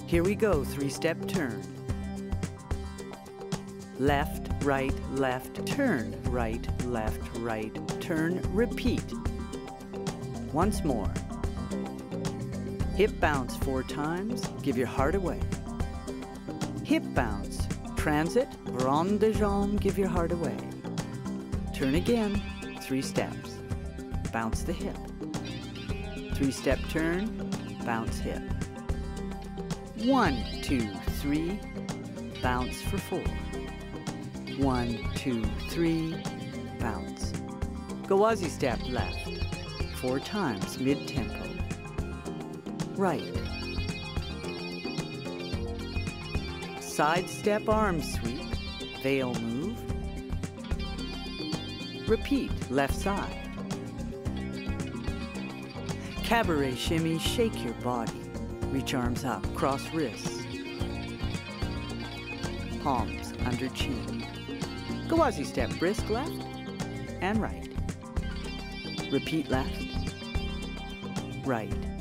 Here we go, three-step turn. Left, right, turn, right, turn, repeat. Once more. Hip bounce 4 times, give your heart away. Hip bounce, transit, rond de jambe, give your heart away. Turn again, 3 steps. Bounce the hip. 3-step turn, bounce hip. 1, 2, 3, bounce for 4. 1, 2, 3, bounce. Ghawazee step left, 4 times, mid-tempo. Right. Side step arm sweep, veil move. Repeat, left side. Cabaret shimmy, shake your body. Reach arms up, cross wrists. Palms under chin. Ghawazee step, brisk left and right. Repeat left, right.